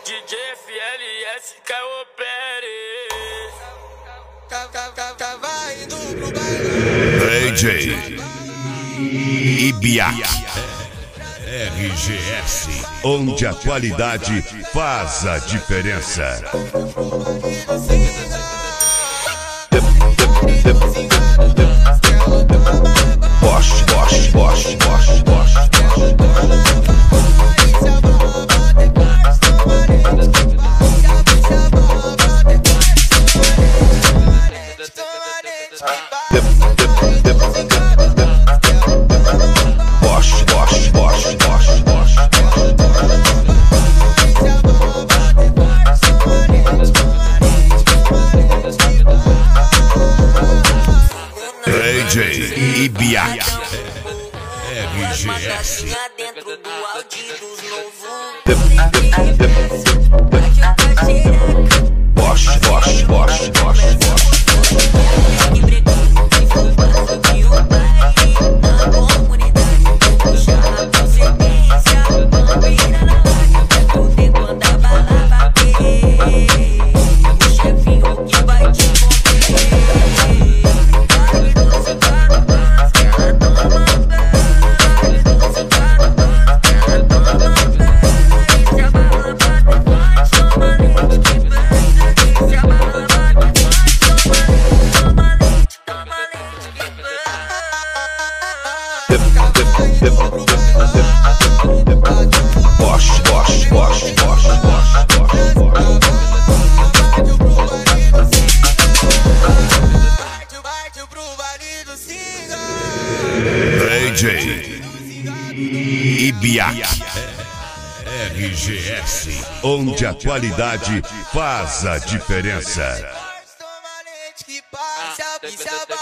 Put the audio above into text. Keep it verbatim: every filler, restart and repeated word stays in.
D J F L S Caio Pérez. Vai indo pro baile. D J Ibiak R G S, onde a qualidade faz a diferença. Bosch, Bosch, Bosch, Bosch, Bosch. Bosch, Bosch, Bosch, Bosch, Bosch. D J Ibiak R G S. Dentro do áudio dos Bosch, Bosch, Bosch, Bosch, Bosch. Bosch, Bosch, Bosch, Bosch, Bosch, Bosch. D J Ibiak R G S, onde a qualidade faz a diferença. Que passa,